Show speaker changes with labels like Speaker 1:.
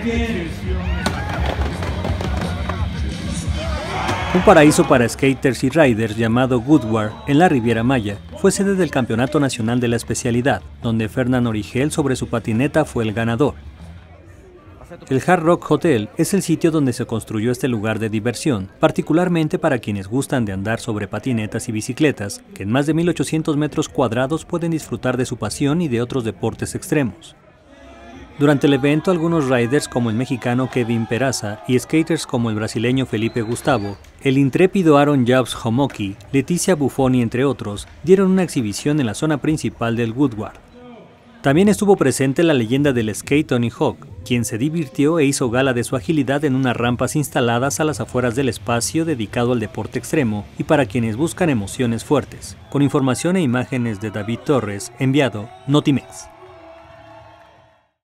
Speaker 1: Un paraíso para skaters y riders llamado Woodward, en la Riviera Maya, fue sede del Campeonato Nacional de la especialidad, donde Fernán Origel sobre su patineta fue el ganador. El Hard Rock Hotel es el sitio donde se construyó este lugar de diversión, particularmente para quienes gustan de andar sobre patinetas y bicicletas, que en más de 1.800 metros cuadrados pueden disfrutar de su pasión y de otros deportes extremos. Durante el evento, algunos riders como el mexicano Kevin Peraza y skaters como el brasileño Felipe Gustavo, el intrépido Aaron Jobs Homoki, Leticia Buffoni, entre otros, dieron una exhibición en la zona principal del Woodward. También estuvo presente la leyenda del skate Tony Hawk, quien se divirtió e hizo gala de su agilidad en unas rampas instaladas a las afueras del espacio dedicado al deporte extremo y para quienes buscan emociones fuertes. Con información e imágenes de David Torres, enviado Notimex.